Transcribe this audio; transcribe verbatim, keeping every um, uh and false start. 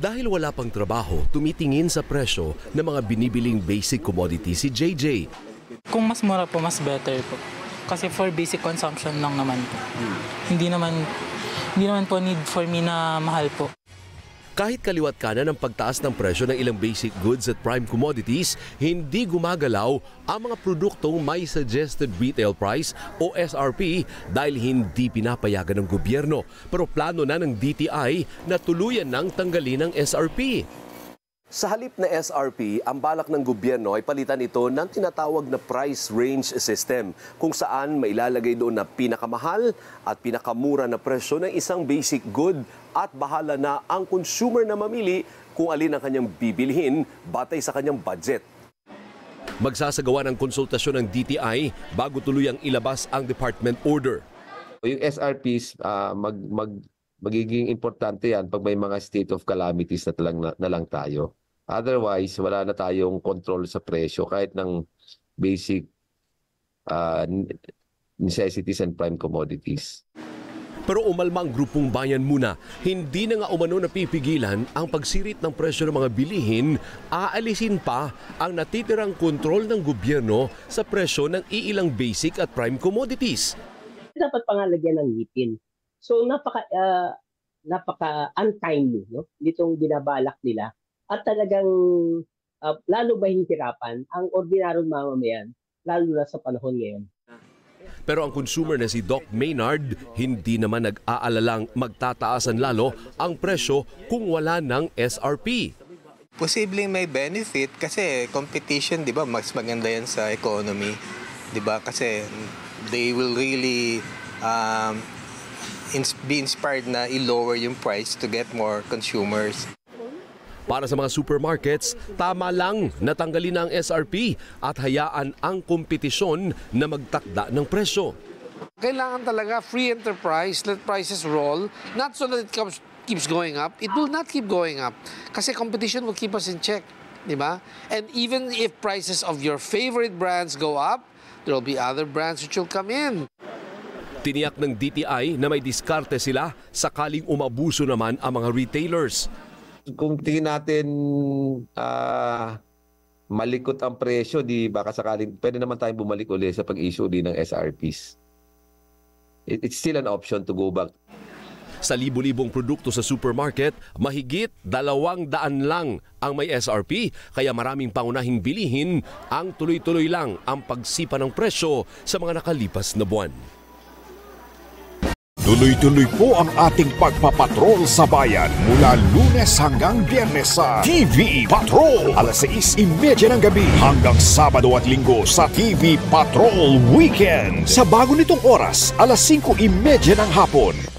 Dahil wala pang trabaho, tumitingin sa presyo ng mga binibiling basic commodity si J J. Kung mas mura po, mas better po. Kasi for basic consumption lang naman po. Hmm. Hindi naman hindi naman po need for me na mahal po. Kahit kaliwat kanan ng pagtaas ng presyo ng ilang basic goods at prime commodities, hindi gumagalaw ang mga produktong may suggested retail price o S R P dahil hindi pinapayagan ng gobyerno. Pero plano na ng D T I na tuluyan ng tanggalin ng S R P. Sa halip na S R P, ang balak ng gobyerno ay palitan ito ng tinatawag na price range system kung saan mailalagay doon na pinakamahal at pinakamura na presyo ng isang basic good at bahala na ang consumer na mamili kung alin ang kanyang bibilhin batay sa kanyang budget. Magsasagawa ng konsultasyon ng D T I bago tuluyang ilabas ang department order. Yung S R Ps, uh, mag, mag, magiging importante yan pag may mga state of calamities na lang, na, na lang tayo. Otherwise, wala na tayong control sa presyo kahit ng basic uh, necessities and prime commodities. Pero umalma ang grupong Bayan Muna. Hindi na nga umano napipigilan ang pagsirit ng presyo ng mga bilihin, aalisin pa ang natitirang kontrol ng gobyerno sa presyo ng iilang basic at prime commodities. Dapat pangalagyan ng ngipin. So napaka uh, napaka untimely, no? Nitong binabalak nila at talagang uh, lalo ba hihirapan ang ordinaryong mamamayan lalo na sa panahon ngayon. Pero ang consumer na si Doc Maynard hindi naman nag-aalalang magtataasan lalo ang presyo kung wala ng S R P. Posibleng may benefit kasi competition, 'di ba? Mas maganda 'yan sa economy, 'di ba? Kasi they will really um, be inspired na i-lower yung price to get more consumers. Para sa mga supermarkets, tama lang natanggalin ang S R P at hayaan ang kompetisyon na magtakda ng presyo. Kailangan talaga free enterprise, let prices roll, not so that it comes, keeps going up. It will not keep going up kasi competition will keep us in check, di ba? And even if prices of your favorite brands go up, there will be other brands which will come in. Tiniyak ng D T I na may diskarte sila sakaling umabuso naman ang mga retailers. Kung tingin natin uh, malikot ang presyo, di baka sakaling pwede naman tayong bumalik ulit sa pag-issue din ng S R Ps. It, it's still an option to go back. Sa libo-libong produkto sa supermarket, mahigit dalawang daan lang ang may S R P, kaya maraming pangunahing bilihin ang tuloy-tuloy lang ang pagsipa ng presyo sa mga nakalipas na buwan. Tuloy-tuloy po ang ating pagpapatrol sa bayan mula Lunes hanggang Biyernes sa T V Patrol. alas sais trenta ng gabi hanggang Sabado at Linggo sa T V Patrol Weekend. Sa bago nitong oras, alas singko trenta ng hapon.